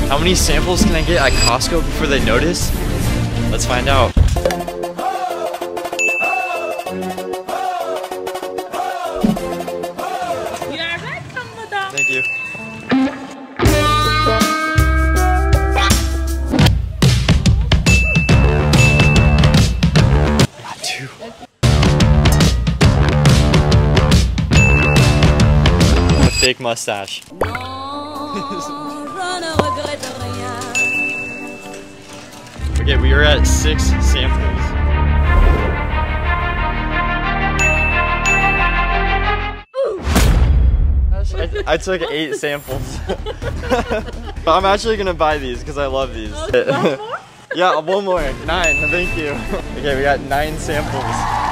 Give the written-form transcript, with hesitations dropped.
How many samples can I get at Costco before they notice? Let's find out. You are welcome, madam. Thank you. I got 2. A fake mustache. Okay, we are at 6 samples. I took 8 samples. But I'm actually gonna buy these because I love these. One more? Yeah, one more. 9, thank you. Okay, we got 9 samples.